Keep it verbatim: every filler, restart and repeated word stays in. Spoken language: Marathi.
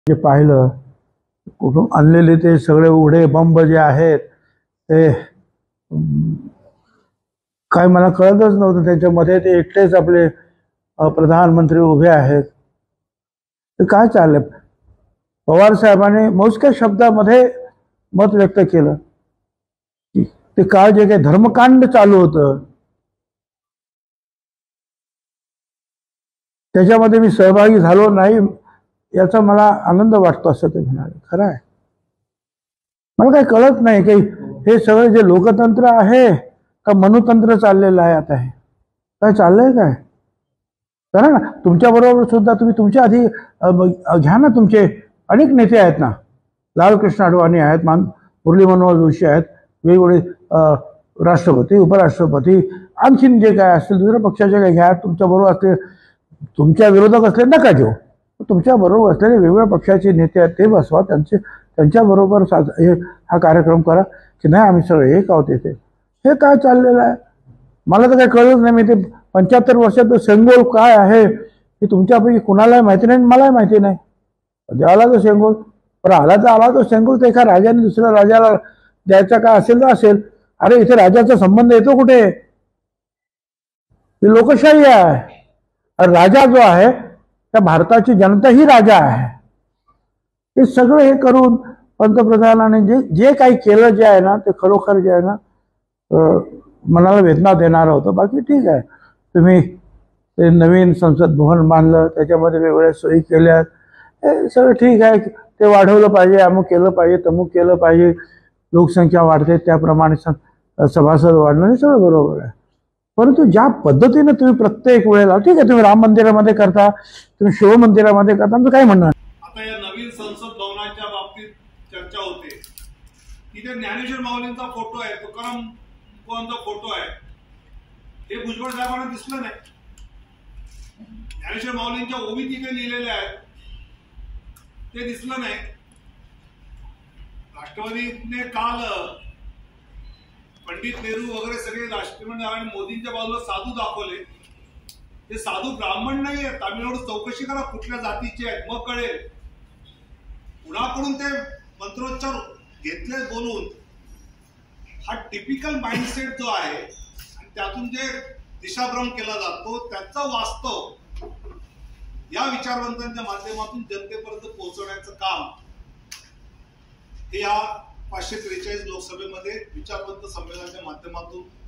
जे पाहिलं कुठून आणलेले ते सगळे उघडे बंब जे आहेत ते काय मला कळतच नव्हतं. त्याच्यामध्ये ते एकटेच आपले प्रधानमंत्री उभे आहेत. ते काय चाललंय? पवार साहेबांनी मोजक्या शब्दामध्ये मत व्यक्त केलं की ते काळ जे काही धर्मकांड चालू होतं त्याच्यामध्ये मी सहभागी झालो नाही याचा मला आनंद वाटतो असं ते म्हणाले. खरं आहे. मला काही कळत नाही की हे सगळे जे लोकतंत्र आहे का मनोतंत्र चाललेलं आहे. आता हे काय चाललंय काय करा ना. तुमच्या बरोबर सुद्धा तुम्ही तुमच्या आधी घ्या ना. तुमचे अनेक नेते आहेत ना. लालकृष्ण अडवाणी आहेत, मान मुरली मनोहर जोशी आहेत, वेगवेगळे राष्ट्रपती उपराष्ट्रपती आणखीन जे काय असतील दुसऱ्या पक्षाचे काय घ्या. तुमच्या बरोबर असले तुमच्या विरोधक असले नका घेऊ. तुमच्या बरोबर असलेले वेगवेगळ्या पक्षाचे नेते आहेत ते बसवा. त्यांचे त्यांच्याबरोबर हे हा कार्यक्रम करा की नाही आम्ही सगळे एक आहोत इथे. हे काय चाललेलं आहे मला तर काही कळत नाही. मी ते पंच्याहत्तर वर्षात सेंगोल काय आहे हे तुमच्यापैकी कुणालाही माहिती नाही, मलाही माहिती नाही. आला तो सेंगोल, पण आला तर आला तो सेंगोल तर एका राजाने दुसऱ्या राजाला द्यायचा काय असेल तर असेल. अरे इथे राजाचा संबंध येतो कुठे? ही लोकशाही आहे. राजा जो आहे त्या भारताची जनता ही राजा आहे. हे सगळं हे करून पंतप्रधानाने जे जे काही केलं जे आहे ना ते खरोखर जे आहे ना मनाला वेदना देणारं होतं. बाकी ठीक आहे. तुम्ही ते नवीन संसद भवन बांधलं, त्याच्यामध्ये वेगवेगळ्या सोयी केल्या, हे सगळं ठीक आहे. ते वाढवलं पाहिजे, अमुक केलं पाहिजे, तमुक केलं पाहिजे. लोकसंख्या वाढते त्याप्रमाणे सभासद वाढणं हे सगळं बरोबर आहे. परंतु ज्या पद्धतीने तुम्ही प्रत्येक वेळेला ठीक आहे तुम्ही राम मंदिरामध्ये करता, तुम्ही शिव मंदिरामध्ये करता, आमचं काय म्हणणार. आता या नवीन संसद भवनाच्या बाबतीत चर्चा होते की ते ज्ञानेश्वर माऊलींचा फोटो आहे, तुकाराम बुवांचा फोटो आहे, हे भुजबळ साहेबांना दिसलं नाही. ज्ञानेश्वर माऊलींच्या ओवी तिथे लिहिलेल्या आहेत ते दिसलं नाही. राष्ट्रवादीने काल पंडित नेहरू वगैरे सगळे राष्ट्रपती आणि मोदींच्या बाजूला साधू दाखवले. ते साधू ब्राह्मण नाही आहेत. तामिळनाडू चौकशी करा कुठल्या जातीचे आहेत मग कळेल. कुणाकडून ते मंत्रोच्चार घेतले बोलून. हा टिपिकल माइंडसेट जो आहे आणि त्यातून जे दिशाभ्रम केला जातो त्याचा वास्तव या विचारवंतांच्या माध्यमातून जनतेपर्यंत पोहोचवण्याचं काम हे या पाचशे त्रेचाळीस लोकसभेमध्ये विचारवंत संमेलनाच्या माध्यमातून